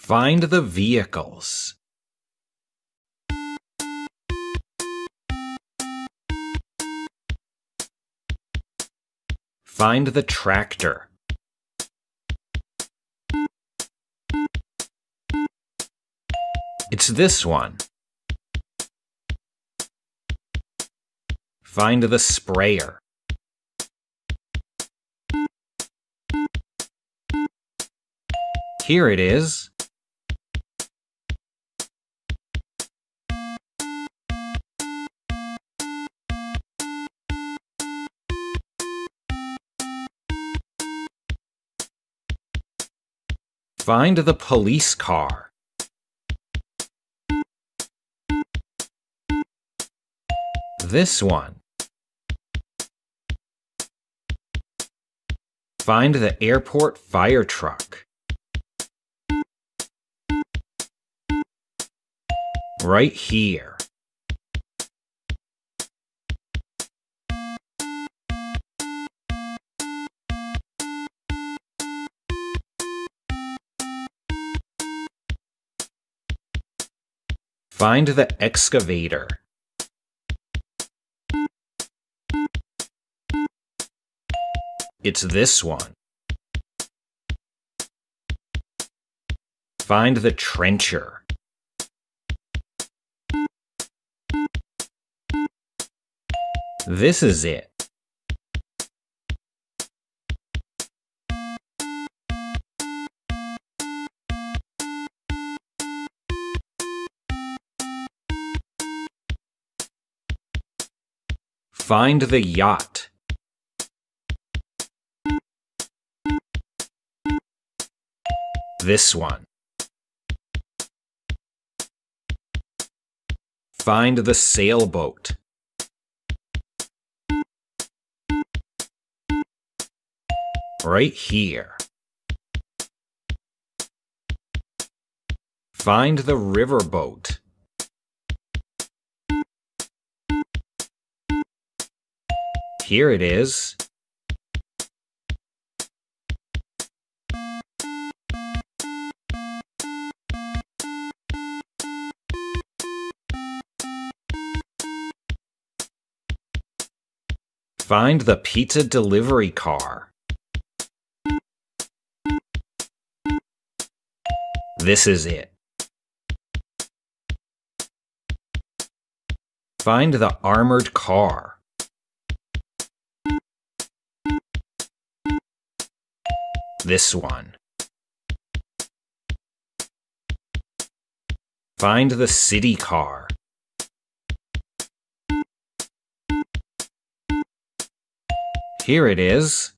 Find the vehicles. Find the tractor. It's this one. Find the sprayer. Here it is. Find the police car. This one. Find the airport fire truck. Right here. Find the excavator. It's this one. Find the trencher. This is it. Find the yacht. This one. Find the sailboat. Right here. Find the riverboat. Here it is. Find the pizza delivery car. This is it. Find the armored car. This one. Find the city car. Here it is.